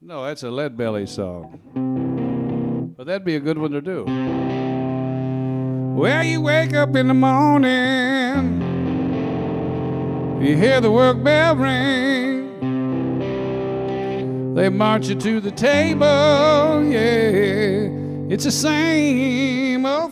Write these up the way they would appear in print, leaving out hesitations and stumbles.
No, that's a Lead Belly song. But that'd be a good one to do. Well, you wake up in the morning, you hear the work bell ring, they march you to the table, yeah, it's the same old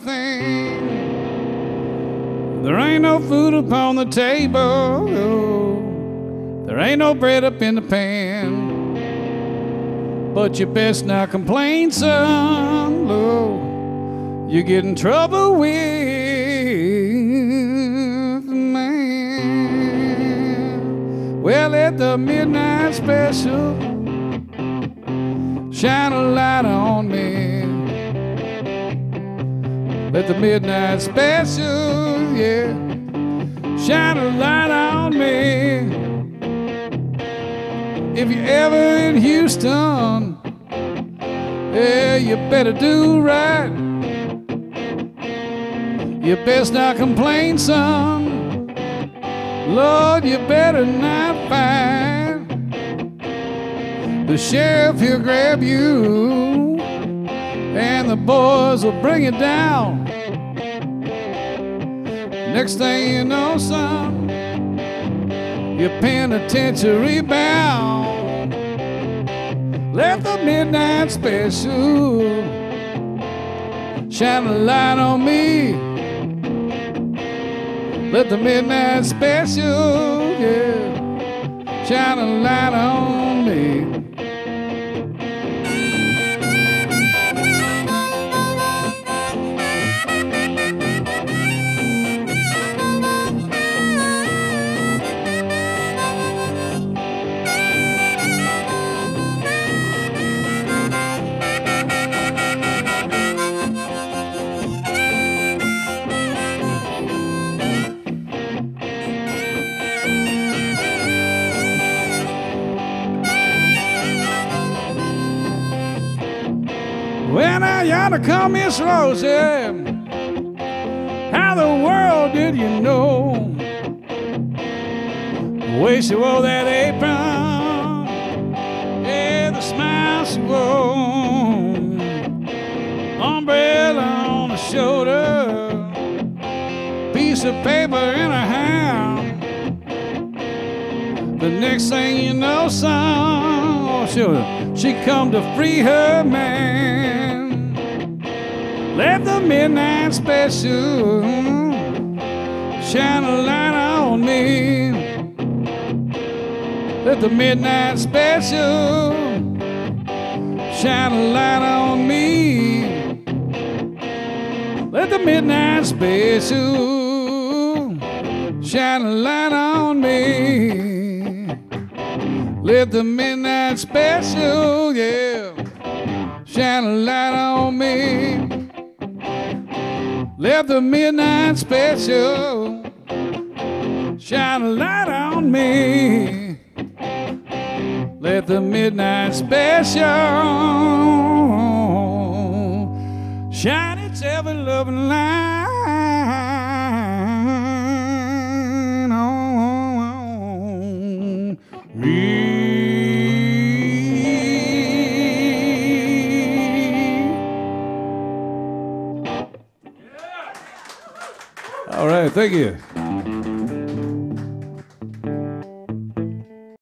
thing. There ain't no food upon the table, there ain't no bread up in the pan. But you best not complain, son. Oh, you get in trouble with the man. Well, let the midnight special shine a light on me. Let the midnight special, yeah, shine a light on me. If you're ever in Houston, yeah, you better do right. You best not complain, son. Lord, you better not fight. The sheriff, he'll grab you, and the boys will bring you down. Next thing you know, son, you're penitentiary bound. Let the midnight special shine a light on me. Let the midnight special, yeah, shine a light on me. Well, now yonder come Miss Rosie. How the world did you know? The way she wore that apron, yeah, the smile she wore, umbrella on the shoulder, piece of paper in her hand. The next thing you know, son, she come to free her man. Let the midnight special shine a light on me. Let the midnight special shine a light on me. Let the midnight special shine a light on me. Let the midnight special, yeah, shine a light on me. Let the midnight special shine a light on me. Let the midnight special shine its ever-loving light on me. All right, thank you.